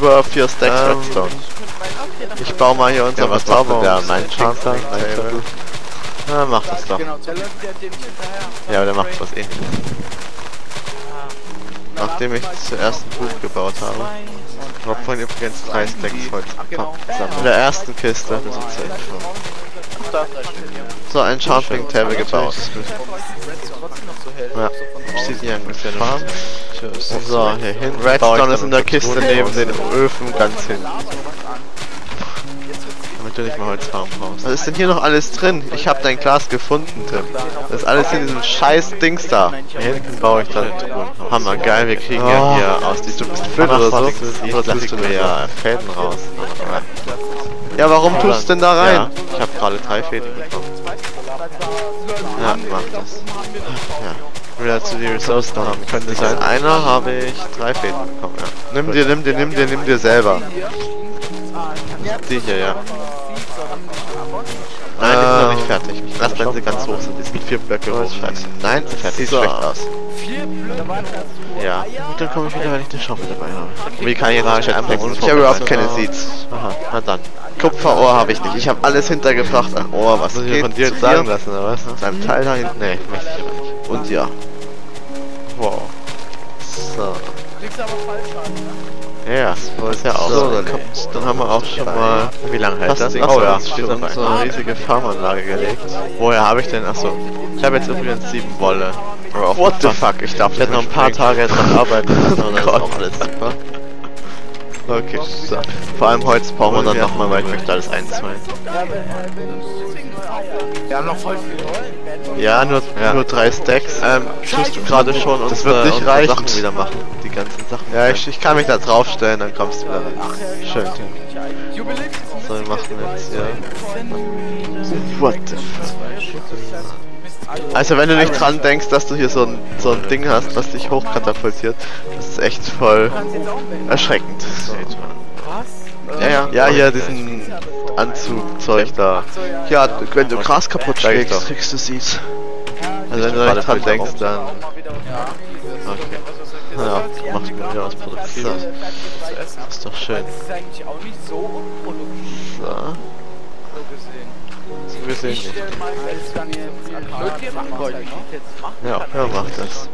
über 4 Stacks Redstone. Ich baue mal hier unsere Verzauberung. Ja, mein Chancellor. Na, mach das doch. Ja, aber der macht was eh nicht. Nachdem ich zuerst ein Buch gebaut habe. Ich habe vorhin übrigens 3 Stacks Holz in der ersten Kiste. So, ein Enchanting Table gebaut. Ja, Obsidian ist ja Farm. So, hier hinten. Redstone ist in der Kiste neben den Öfen ganz hinten. Damit du nicht mal Holzfarm brauchst. Was ist denn hier noch alles drin? Ich habe dein Glas gefunden, Tim. Das ist alles in diesem scheiß Dings da. Hier hinten baue ich dann Hammer, geil, wir kriegen ja hier aus diesem... Du bist blöd oder so? Hier tust du mir ja Fäden raus. Ja, warum tust du denn da rein? Ja, ich habe gerade 3 Fäden bekommen. Ja, mach das. Ja. Wieder zu die Ressourcen haben. Könnte sein. Einer habe ich 3 Fäden bekommen, ja. Nimm dir selber. Die hier, ja. Nein, die sind noch nicht fertig. Erst wenn sie ganz hoch sind. Die sind 4 Blöcke hoch. Scheiße. Nein, sie sieht schlecht aus. Ja. Und dann komme ich wieder, wenn ich eine Schaufel dabei habe. Wie kann ich jetzt einfach ich habe überhaupt keine Seeds. Aha, na dann. Kupferohr habe ich nicht. Ich habe alles hintergebracht an Ohr. Was geht von dir sagen lassen, oder was? Sein Teil da hinten? Nee, möchte ich aber nicht. Und ja. Wow. So. Kriegst aber falsch an, ne? Ja, das ist ja auch so. Dann haben wir auch schon mal... Wie lange hält das? Oh ja, steht dann so eine riesige Farmanlage gelegt. Woher habe ich denn? Achso. Ich habe jetzt übrigens 7 Wolle. What the fuck? Ich darf jetzt noch ein paar Tage dran arbeiten müssen und dann ist auch alles super. Okay, so. Vor allem Holz brauchen wir dann nochmal, weil ich möchte alles einzweigen. Wir haben noch voll viel Holz. Ja, nur 3 Stacks. Tust du gerade schon unsere Sachen wieder machen. Die ganzen Sachen. Ja, ich kann mich da draufstellen, dann kommst du wieder rein. Schön. So, wir machen jetzt hier. What the fuck? Also wenn du nicht dran denkst, dass du hier so ein Ding hast, was dich hochkatapultiert, das ist echt voll erschreckend. Ja, hier diesen Anzugzeug da. Ja, wenn du Gras kaputt schlägst, kriegst du Seeds. Also wenn du nicht dran denkst, dann... Okay. Ja, machst du wieder was Produktives. Das ist doch schön. So. Wir sehen nicht. Ja, mach das.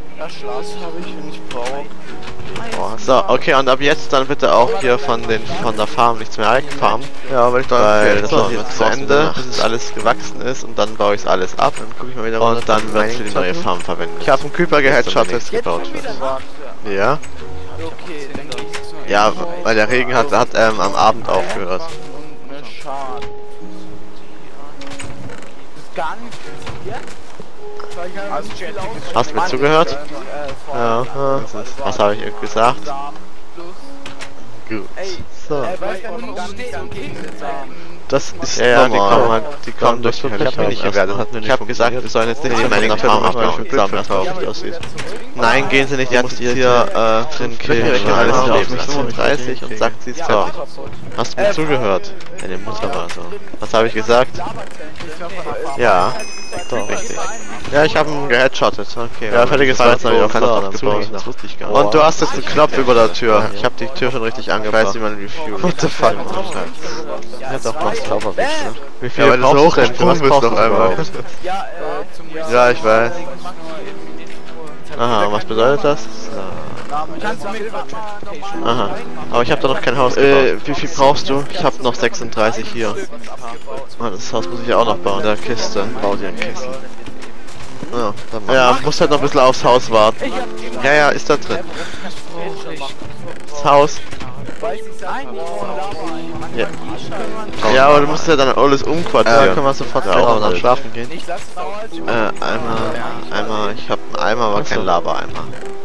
So, okay, und ab jetzt dann bitte auch hier von der Farm nichts mehr einfarmen. Ja, weil ich da das ist jetzt zu Ende, bis es alles gewachsen ist und dann baue ich alles ab. Dann gucke ich mal wieder runter und dann wird für die neue Farm verwendet. Ich habe einen Creeper geheadshottet gebaut wird. Ja? Ja, weil der Regen hat am Abend aufgehört. Hast du mir zugehört? Ja. Was habe ich gesagt? Gut. So. Das ist normal. Die kommen durch die Hölle. Ich habe gesagt, wir sollen jetzt nicht in meine Farm abbauen. Nein, gehen Sie nicht, die muss hier drin killen. Ich alles hier auf mich 35 und sagt, sie ist fertig. Hast du mir zugehört? Deine Mutter war so. Was habe ich gesagt? Ja. Doch, richtig. Ja, ich habe ihn geheadshottet. Okay. Ja, fertiges Holz habe ich auch noch abgebaut. Das wusste ich gar nicht. Und du hast jetzt einen Knopf über der Tür. Ich habe die Tür schon richtig angebracht. Ich weiß, wie man refuelt. What the fuck? Ja, doch, mach's sauber, ne? Wie viel brauchst du denn? Was brauchst du einmal? Ja, ich weiß. Aha, was bedeutet das? Aha, aber ich habe da noch kein Haus gebaut. Wie viel brauchst du? Ich habe noch 36 hier. Oh, das Haus muss ich auch noch bauen, in der Kiste. Bau dir einen Kessel. Ja, dann ja, muss halt noch ein bisschen aufs Haus warten. Ja, ist da drin. Das Haus. Ja. Ja, aber du musst ja dann alles umquartieren. Ja, können wir sofort und dann schlafen gehen. Einmal, ich hab einen Eimer, aber kein Lava-Eimer.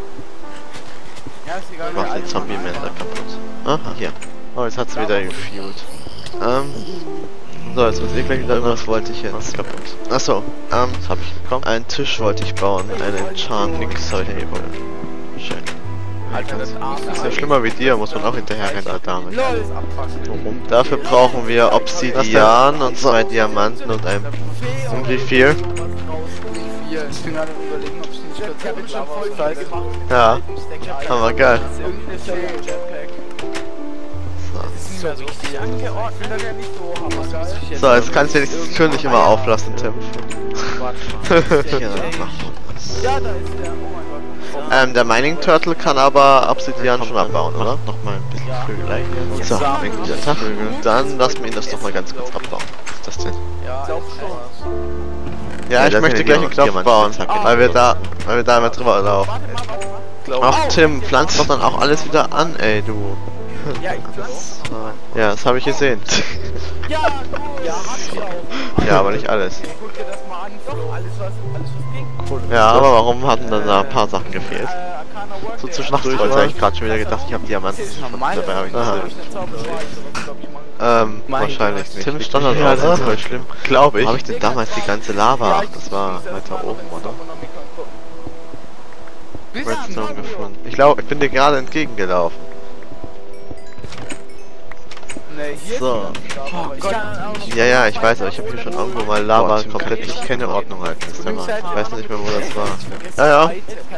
Ich mach den Zombie-Man da kaputt. Aha, hier. Oh, jetzt hat's wieder gefuelt. So, jetzt muss ich gleich wieder, was wollte ich jetzt kaputt? Achso, was hab ich bekommen? Einen Tisch wollte ich bauen, einen Enchant, nix soll ich hier wollen. Schön. Das ist ja schlimmer wie dir, muss man auch hinterher rennen, damit. Warum? Dafür brauchen wir Obsidian und 2 Diamanten und ein... Und wie viel? Ich bin gerade überlegen, ob ich nicht... Ja, aber geil. nicht mehr so richtig angeordnet. Ja nicht so hammergeil. So, jetzt kannst du die Tür nicht immer auflassen, Tim. Ja, da ist der. Oh mein Gott. Der Mining Turtle kann aber Obsidian schon abbauen, oder? Noch mal ein bisschen Vögel hier. So, wegen dieser Vögel. Dann lassen wir ihn das doch mal ganz kurz abbauen. Was ist das denn? Ja, ich glaub schon. Ja, ich möchte gleich einen Knopf bauen, weil wir da immer drüber laufen. Ach Tim, pflanzt doch dann auch alles wieder an, ey du. Ja, ich pflanze. Ja, das habe ich gesehen. Ja, hab ich auch. Ja, aber nicht alles. Guck dir das mal an. Doch, alles was ging. Ja, aber warum hatten dann da ein paar Sachen gefehlt? So zwischendurch habe ich gerade schon wieder gedacht, ich habe Diamanten. Dabei habe ich nicht. Wahrscheinlich nicht. Tim Standard, ja, das ist voll schlimm. Glaube ich. Habe ich denn damals die ganze Lava? Das war weiter oben, oder? Redstone gefunden. Ich glaube, ich bin dir gerade entgegengelaufen. So. Ja, ich weiß, aber ich habe hier schon irgendwo mal Lava komplett durch keine Ordnung halt. Ich weiß nicht mehr, wo das war. Ja.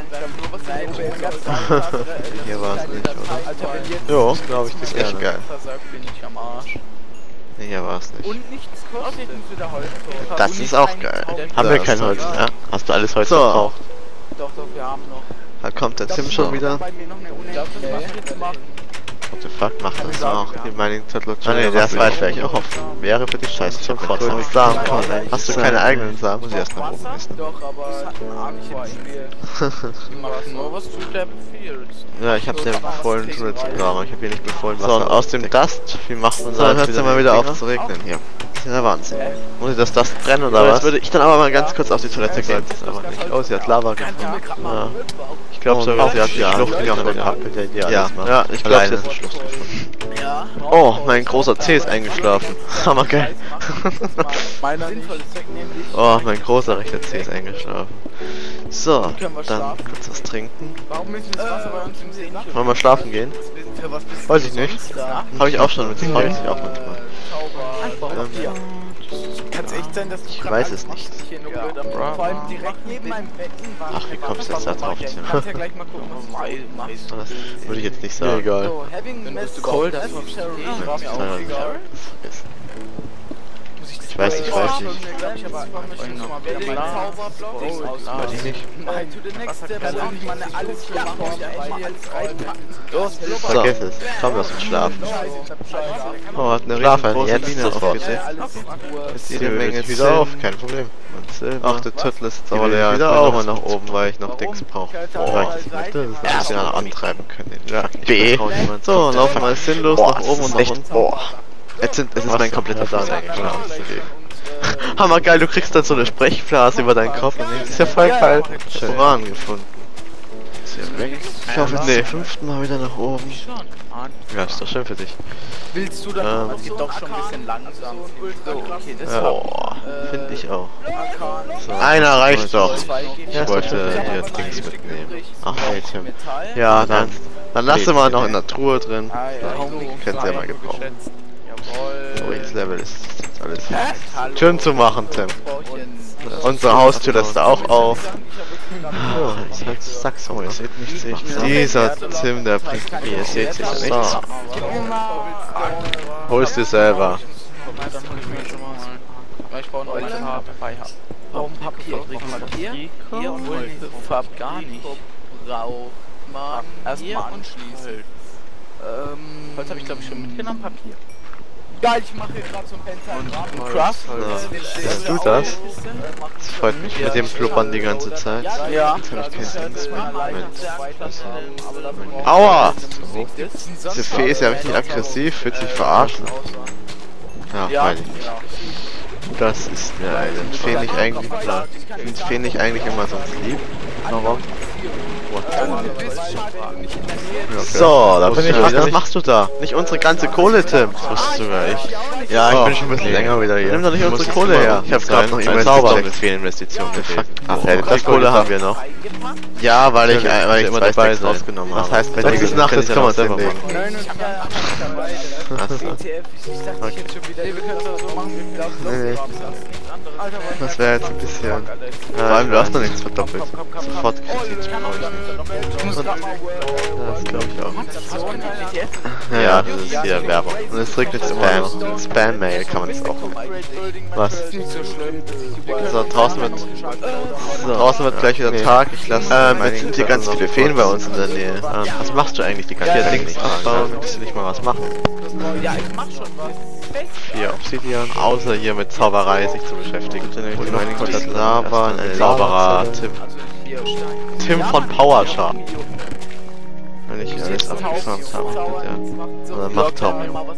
Hier war es nicht, oder? Jo, glaube ich, das ist echt geil. Nee, hier war es nicht. Und nichts kostet wieder Holz. Das ist auch geil. Haben wir kein Holz mehr? Hast du alles Holz verbraucht? Doch, wir haben noch. Da kommt der Tim schon wieder. What the fuck, macht das auch? Die Mining Turtle. Ah ne, der ist weit weg. Oh, wäre für dich scheiße. Ich hab trotzdem nicht Samen. Hast du keine eigenen Samen? Muss ich erst nach oben essen. Doch, aber es hat ein Armchen-Spiel. Die machen nur was du der befiehlst. Ja, ich hab dir befohlen, Tunnel zu graben. Ich hab hier nicht befohlen, was. So, und aus dem Dust, wie macht man das? So, dann hört es ja mal wieder auf zu regnen hier. Das ist ja der Wahnsinn. Muss ich das Dust brennen oder was? Jetzt würde ich dann aber mal ganz kurz auf die Toilette gehen. Aber nicht. Oh, sie hat Lava gefunden. Ja. Ich glaube sogar, sie hat die Schlucht gefunden. Ja, ich glaube, sie hat eine Schlucht gefunden. Oh, mein großer Zeh ist eingeschlafen. Hammergeil. Oh, mein großer rechter Zeh ist eingeschlafen. So, dann kurz was trinken. Warum müssen wir das Wasser bei uns im See nicht? Wollen wir schlafen gehen? Weiß ich nicht. Habe ich auch schon mit freue ich mich auch manchmal. Kann es echt sein, dass du ich weiß es nicht. Vor allem direkt neben meinem Bett war. Ach, wie kommst du jetzt da drauf, Tim? Kannst ja gleich mal gucken, was du Das würde ich jetzt nicht sagen. Egal. so, having missed cold, das war Ich weiß nicht. Weiß ich nicht. Vergiss es. Komm, lass uns schlafen. Oh, hat eine große Biene aufgesehen. Ist jede Menge wieder auf, kein Problem. Ach, der Turtle ist jetzt aber leer. Ich will nochmal nach oben, weil ich noch Dings brauche. Vielleicht das möchte, das ein bisschen antreiben können. Ja, B. So, laufen wir sinnlos nach oben und nach unten. Es ist mein kompletter Plan eingeschlafen. Hammergeil, du kriegst dann so eine Sprechblase über deinen Kopf. Das ist ja voll geil. Uran gefunden. Ich hoffe, zum 5. Mal wieder nach oben. Ja, ist doch schön für dich. Willst du dann geht doch schon ein bisschen langsam. Ja, finde ich auch. So, einer reicht doch. Ich wollte hier Dings mitnehmen. Ach, hey Tim. Ja, dann lass sie mal noch in der Truhe drin. Können sie ja mal gebrauchen. So, jetzt Level ist jetzt alles Türen zu machen, Tim. Unsere Haustür lässt er auch auf. Oh, sag's mal, ihr seht nichts. Dieser Tim, der bringt mir, ihr seht sich ja nichts. Holst dir selber. Ich brauche noch dabei. Warum Papier? Hier und Farb gar nicht. Braucht man erstmal anschließen. Holz habe ich glaube ich schon mitgenommen, Papier. Geil, ich mache hier gerade so ein Fenster. Craft. Bist du das? Das freut mich mit dem Pluppern die ganze Zeit. Ja. Jetzt habe ich kein Dings mehr. Aua! Diese Fee ist ja richtig aggressiv, wird sich verarschen. Ja, weiß ich nicht. Das ist mir eine Fee nicht eigentlich klar. Ich finde Fee nicht eigentlich immer sonst lieb. Warum? So, da bin ich wieder. Was machst du da? Nicht unsere ganze Kohle, Tim. Das wusstest sogar ich. Ja, ich bin schon ein bisschen länger wieder hier. Nimm doch nicht unsere Kohle her. Ich hab gerade noch investiert. Fehlinvestitionen getätigt. Ach, die Kohle haben wir noch. Ja, weil ich immer dabei rausgenommen habe. Das heißt, wenn es Nacht ist, kann man es hinlegen. Okay. Das wäre jetzt ein bisschen... vor allem, du hast noch nichts verdoppelt. Sofort Kritik. Das glaube ich auch. Ja, das ist hier Werbung. Und es regnet Spam. Spam-Mail kann man das auch. Was? So, draußen wird gleich wieder Tag. Ich lasse... jetzt sind hier ganz viele Feen bei uns in der Nähe. Was machst du eigentlich die ganze Zeit? Hier links abbauen, willst du nicht mal was machen? Ja, ich mach schon was. 4 Obsidian. Außer hier mit Zauberei sich zu beschäftigen. Und noch kurz labern, ein Zauberer, Tim. Tim von Powersharp. Wenn ich hier alles abgefarmt habe, ja. Oder macht Tom.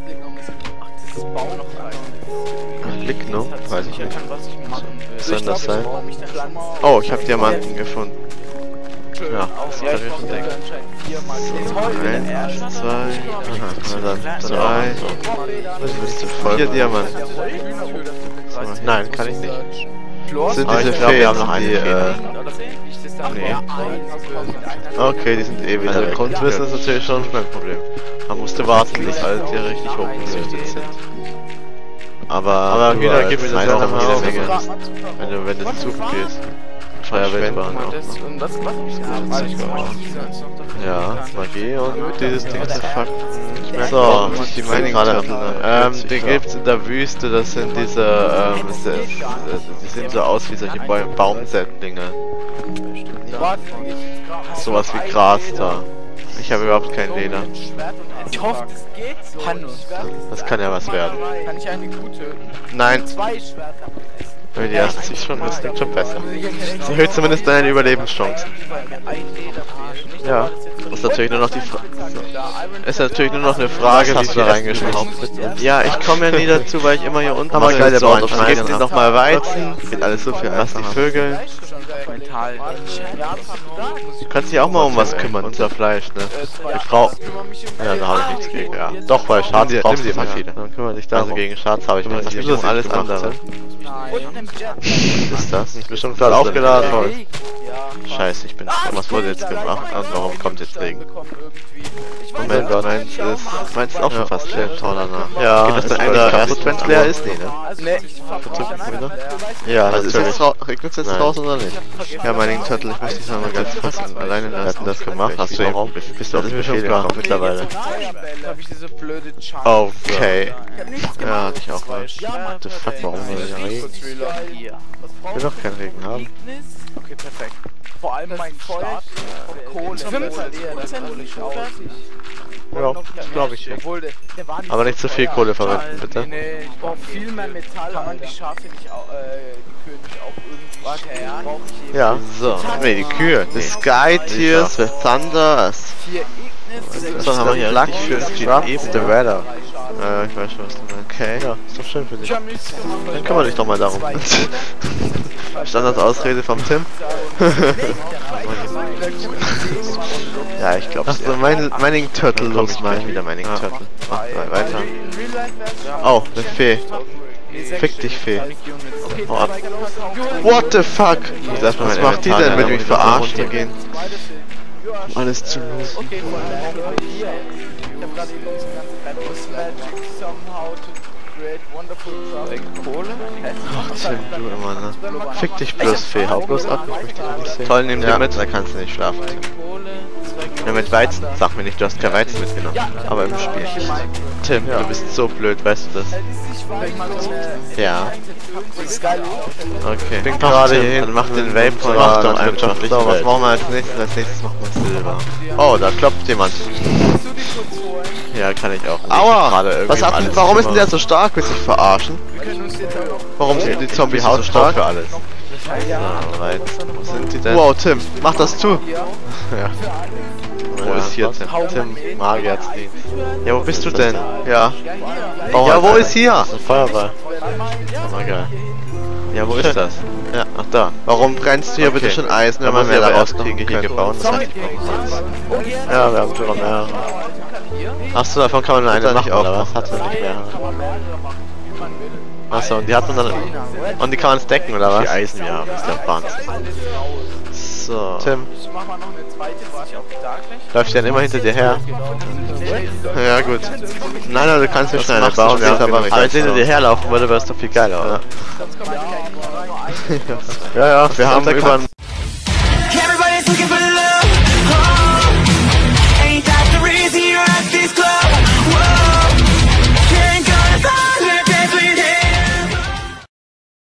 Lignum? Weiß ich nicht. Was soll das sein? Oh, ich habe Diamanten gefunden. Ja, das kann ich schon denken. So, 1, 2, aha, dann 3. Was bist du voll? 4 Diamanten. So, nein, kann ich nicht. Sind diese Feen, die, nee. Okay, die sind eh wieder. Also Grundwissen ist natürlich schon mein Problem. Man musste warten, bis alle Tiere richtig hochgezüchtet sind. Aber Hühner gibt es auch noch jede Menge. Wenn du suchen gehst. Feuerwehrspenden auch. Ja, Magie und dieses Ding zu fakten. So, die Mining Turtle. Den gibt's in der Wüste, das sind diese, die sehen so aus wie solche Baumsättlinge. Sowas wie Gras da. Ich habe überhaupt kein Leder. Ich hoffe, das geht so. Das kann ja was werden. Kann ich eine gute? Nein. 2 Schwerter essen. Die erste sich schon, das klingt schon besser. Sie erhöht zumindest deine Überlebenschancen. Ja, ist natürlich nur noch die ist natürlich nur noch eine Frage, wie viel reingeschmissen. Ja, ich komme ja nie dazu, weil ich immer hier unten mache. Geil, der Bauern gibt dir nochmal Weizen, geht alles so viel, lass die Vögel. Du kannst dich auch mal um was kümmern, unser Fleisch, ne? Die Frau. Ja, da habe ich nichts gegen, ja. Doch, weil Schatz brauchst du mal viele. Dann kümmere dich darum. Also gegen Schatz habe ich mal um alles andere. Was ist das? Ich bin schon gerade aufgeladen. Scheiße, ich bin... Was wurde jetzt gemacht? Und warum kommt jetzt Regen? Moment, meins ist auch schon fast leer. Ja, geht das dann eigentlich kaputt, wenn es leer ist? Nee, ne? Ja, also ist jetzt regnet es jetzt raus oder nicht? Ja, Mining Turtle, ich muss dich mal ganz kurz alleine lassen. Das gemacht? Hast du eben... Bist du auf den Befehl gekommen mittlerweile? Okay. Ja, hatte ich auch mal. What the fuck, warum will ich Regen? Ich will doch keinen Regen haben. Okay, perfekt. Vor allem mein Start Kohle. 25% ja, das glaube ich. Aber nicht zu viel Kohle verwenden, bitte. Nee, ich brauche viel mehr Metall, kann man die Schafe nicht auch, die Kühe nicht auch irgendwie ja, so. Nee, die Kühe. The Sky Tears, the Thunder. So, haben wir hier Luck für the Weather. Ich weiß schon, was du meinst. Okay, ja, ist doch schön für dich. Dann kümmere dich doch mal darum. Standardausrede vom Tim. Ja, ich glaube. Achso, Mining Turtle los, mal wieder Mining Turtle. Weiter. Oh, eine Fee. Fick dich, Fee. Oh, ab. What the fuck? Was macht die denn, wenn du mich verarscht gehen? Um alles zu losen. Ach, Tim, du immer, ne? Fick dich bloß, Fee. Hau bloß ab, ich möchte dich nicht sehen. Toll, nimm dir mit, da kannst du nicht schlafen. Ja, mit Weizen. Sag mir nicht, du hast kein Weizen mitgenommen. Aber im Spiel nicht. Tim, du bist so blöd, weißt du das? Ja. Okay. Ich bin gerade hier hin. Dann mach den Vape und mach doch einfach. So, was machen wir als nächstes? Als nächstes machen wir Silber. Oh, da klopft jemand. Ja, kann ich auch. Aua! Warum ist denn der so stark? Willst du dich verarschen? Warum sind die Zombies so stark für alles? Wo sind die denn? Wow, Tim, mach das zu! Ja. Wo ist hier Tim? Tim, Magiersdienst. Ja, wo bist du denn? Ja. Ja, wo ist hier? Das ist ein Feuerball. Oh mein Gott. Ja, wo ist das? Ja, ach da. Warum brennst du hier bitte schon Eisen, wenn wir mehr daraus kriegen hier gebaut? Das heißt, ja, wir haben sogar mehr. Achso, davon kann man nur eine machen, oder was? Hat er nicht mehr. Achso, und die hat man dann... Und die kann man stacken, oder was? Die Eisen, ja. Das ist der Wahnsinn. So. Tim. Mach mal noch eine zweite, war ich auch da gleich. Läuft der dann immer hinter dir her? Ja, gut. Nein, aber du kannst mir schneller bauen, ja, aber wenn ich hinter dir herlaufen würde, wäre es doch viel geiler, oder? Sonst kommt Ja, wir haben über